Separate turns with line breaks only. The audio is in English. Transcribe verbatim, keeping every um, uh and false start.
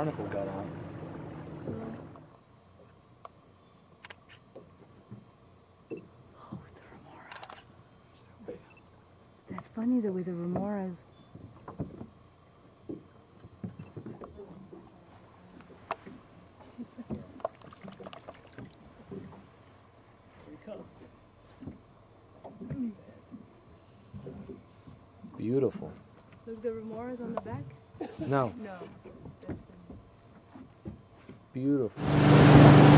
barnacle got on.
Oh, with the remora. That's funny though with the remoras.
Beautiful.
Look, the remoras on the back?
No.
No.
Beautiful.